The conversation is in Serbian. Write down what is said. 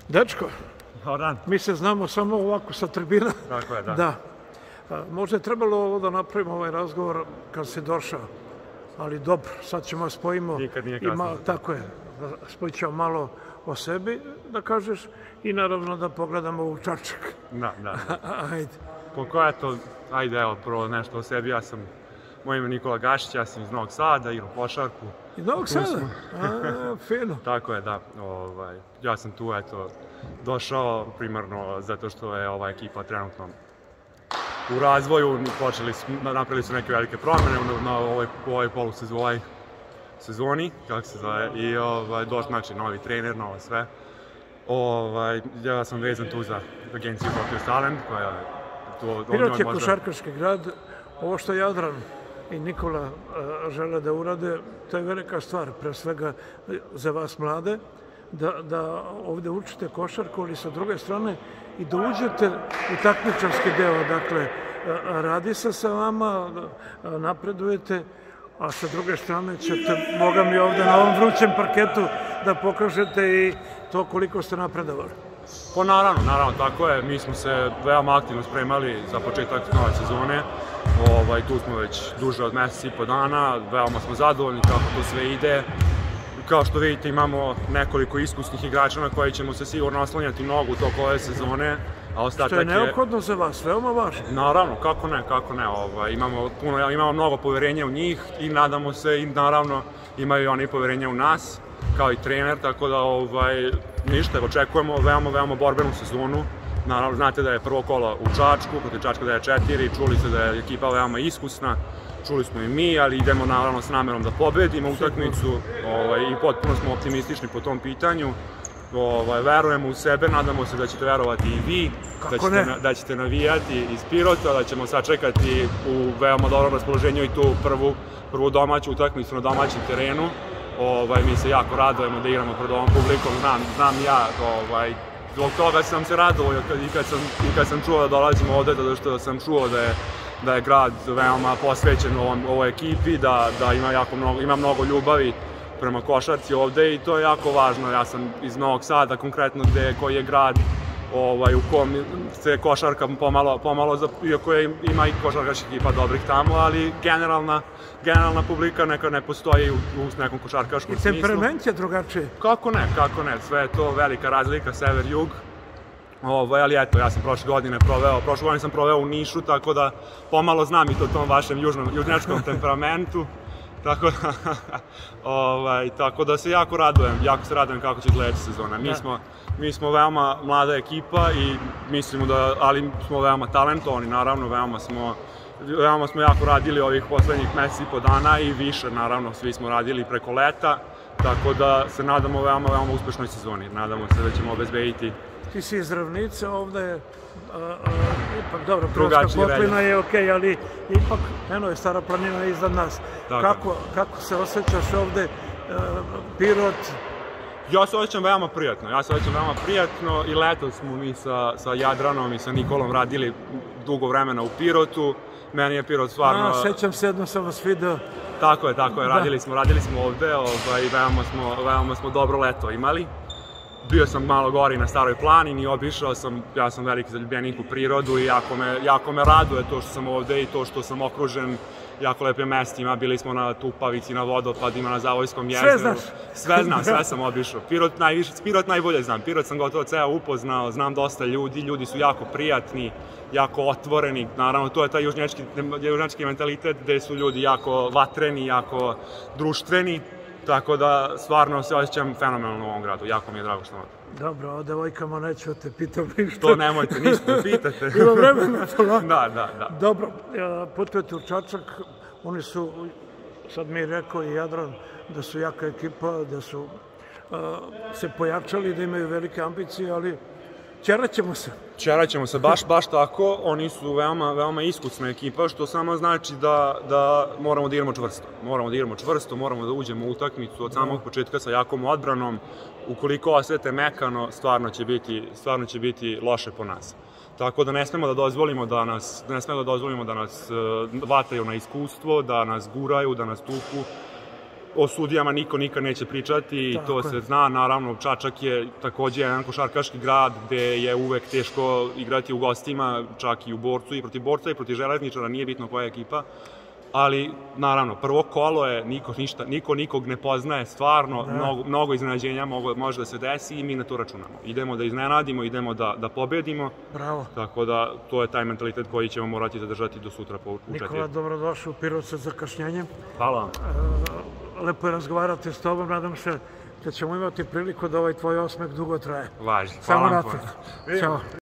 Dečko, mi se znamo samo ovako sa tribina. Tako je, da. Da. Možda je trebalo ovo da napravimo ovaj razgovor kad si došao, ali dobro, sad ćemo spojimo. Nikad nije kasno. Tako je, spojit ćemo malo o sebi, da kažeš, i naravno da pogledamo u Čačak. Da. Ajde. Koliko je to, ajde evo, prvo nešto o sebi, moje ime je Nikola Gašić, ja sam iz Novog Sada, igram košarku. Iz Novog Sada? Fino. Tako je, da. Ja sam tu, eto, došao primarno zato što je ova ekipa trenutno u razvoju, napravili su neke velike promjene u ovoj polusezoni, kako se zove, i došli, znači, novi trener, novo sve. Ja sam vezan tu za agenciju Focus Talent, koja je tu... Pirot je košarkaški grad, ovo što Jadran i Nikola žele da urade, to je velika stvar, pre svega za vas mlade, da ovde učite košarku, ali sa druge strane i da uđete u takmičarski deo, dakle, radi se sa vama, napredujete, a sa druge strane ćete, Boga mi, ovde na ovom vrućem parketu da pokažete i to koliko ste napredovali. Pa naravno, tako je. Mi smo se veoma aktivno spremali za početak nove sezone. Tu smo već duže od mesec i po dana, veoma smo zadovoljni kako to sve ide. Kao što vidite, imamo nekoliko iskusnih igrača na koji ćemo se sigurno oslanjati mnogo u toku ove sezone. Što je neophodno za vas, veoma važno. Naravno, kako ne. Imamo mnogo poverenja u njih i nadamo se, i naravno imaju i oni poverenja u nas, kao i trener, tako da ništa, očekujemo veoma borbenu sezonu. Naravno, znate da je prvo kolo u Čačku, protiv Čačka da je 4, čuli ste da je ekipa veoma iskusna, čuli smo i mi, ali idemo naravno s namerom da pobedimo utakmicu i potpuno smo optimistični po tom pitanju. Verujemo u sebe, nadamo se da ćete verovati i vi, da ćete navijati iz Pirota, da ćemo sačekati u veoma dobrom raspoloženju i tu prvu domaću utakmicu na domaćem terenu. Mi se jako radujemo da igramo pred ovom publikom, znam ja, zbog toga sam se radovao i kad sam čuo da dolazimo ovde, zato što sam čuo da je grad veoma posvećen ovoj ekipi, da ima mnogo ljubavi prema košarci ovde i to je jako važno. Ja sam iz Novog Sada, konkretno koji je grad u kom se košarka pomalo, iako ima i košarkaška ekipa dobrih tamo, ali generalna publika neka ne postoji u nekom košarkaškom smislu. I temperament je drugačiji. Kako ne, sve je to velika razlika, sever-jug. Ali eto, ja sam prošle godine sam proveo u Nišu, tako da pomalo znam i to tom vašem južnjačkom temperamentu. Tako da se jako radujem kako će gledati sezona. Mi smo veoma mlada ekipa i mislimo ali smo veoma talentovani, naravno, veoma smo jako radili ovih poslednjih meseci i po dana i više, naravno, svi smo radili preko leta, tako da se nadamo veoma uspešnoj sezoni. Nadamo se da ćemo obezbediti. Ti si iz Ravnice, ovde je, ipak dobro, Pirotska Poklina je okej, ali ipak, eno je Stara planina iznad nas. Kako se osjećaš ovde, Pirot? Ja se osjećam veoma prijatno i letos smo mi sa Jadranom i sa Nikolom radili dugo vremena u Pirotu. Meni je Pirot stvarno... Sećam se, jedno sam vas video. Tako je, radili smo ovde i veoma smo dobro leto imali. Bio sam malo gori na Staroj planini, ja sam veliki zaljubljenik u prirodu i jako me raduje to što sam ovde i to što sam okružen jako lepim mestima. Bili smo na Tupavici, na vodopadima, na Zavojskom jezeru. Sve znam, sve sam obišao. Pirot najbolje znam. Pirot sam gotovo ceo upoznao, znam dosta ljudi su jako prijatni, jako otvoreni. Naravno, to je taj južnjački mentalitet gde su ljudi jako vatreni, jako društveni. Tako da, stvarno se osjećam fenomenalno u ovom gradu. Jako mi je drago što vam. Dobro, o devojkama neću te pitam ništa. To nemojte, ništa da pitate. Ima vremena to. Da. Dobro, putujete u Čačak, oni su, sad mi je rekao i Jadran, da su jaka ekipa, da su se pojačali, da imaju velike ambicije, ali Čeraćemo se, baš tako. Oni su veoma iskusna ekipa, što samo znači da moramo da igramo čvrsto. Moramo da uđemo u utakmicu od samog početka sa jakom odbranom. Ukoliko osvete mekano, stvarno će biti loše po nas. Tako da ne smemo da dozvolimo da nas vataju na iskustvo, da nas guraju, da nas tuku. o sudijama niko nikad neće pričati i to se zna. Naravno, Čačak je takođe jedan košarkaški grad gde je uvek teško igrati u gostima, čak i u Borcu, i protiv Borca i protiv Železničara, nije bitno koja je ekipa. Ali, naravno, prvo kolo je, niko nikog ne poznaje, stvarno, mnogo iznenađenja može da se desi i mi na to računamo. Idemo da iznenadimo, idemo da pobedimo. Bravo. Tako da, to je taj mentalitet koji ćemo morati zadržati do sutra u 4. Nikola, dobrodošao u Pirot sa zakašnjenjem. Hvala vam. Lepo je razgovarati s tobom, nadam se da ćemo imati priliku da ovaj tvoj osmeh dugo traje. Važi. Samo napred. Ćao.